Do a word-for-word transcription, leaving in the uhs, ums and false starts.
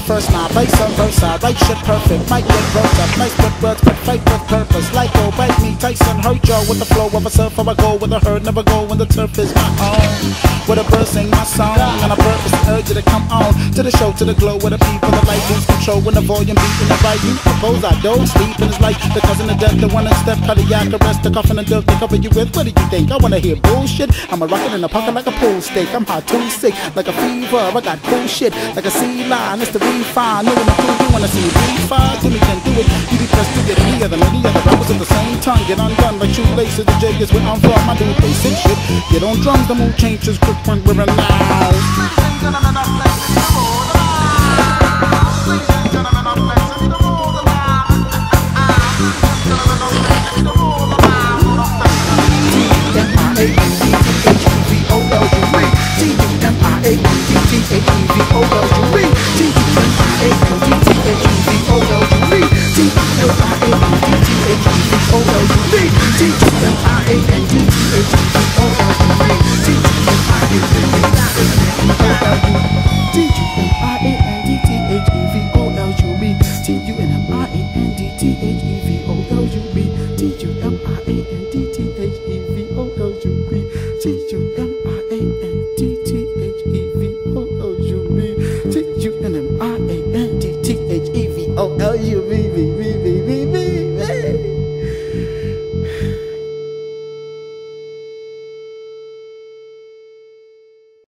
first now, base on verse, I write shit perfect. Might get wrote up, nice with words, but fight with purpose. Like oh, bite me, Tyson hurt y'all with the flow of a surfer. I go with a herd, never go when the turf is my own. With a bird sing my song, and I purpose to urge you to come on to the show, to the glow, where the people the light lose control when the volume beating the right. You propose, I don't sleep, and it's like the cousin of death, the one that step cardiac arrest, the coffin and dirt they cover you with. What do you think? I wanna hear bullshit. I'm a rocket in a pocket like a pool steak. I'm hot, too sick, like a fever. I got cool shit, like a sea line. It's the refine. Knowing the truth, you wanna see me refine. Timmy can do it. You be pressed to get any other, many other rappers at the same tongue. Get undone like shoelaces. The J is where I'm from. I do basic shit. Get on drums, the mood changes quick when we're in now. T U M I A N D T H E V O